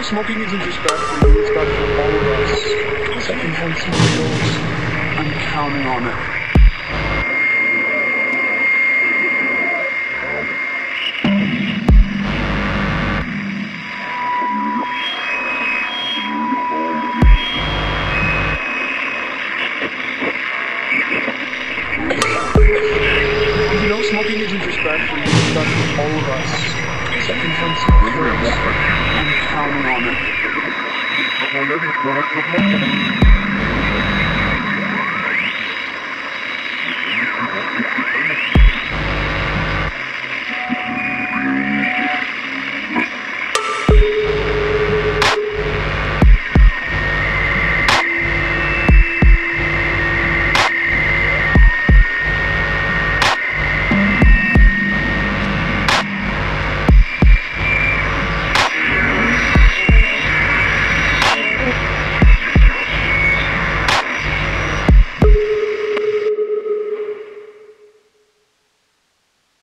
smoking isn't just bad for you, it's bad for all of us. Secondhand smoke, I'm counting on it. You know, smoking isn't just bad for you, it's bad for all of us. Secondhand smoke, I'm counting on it.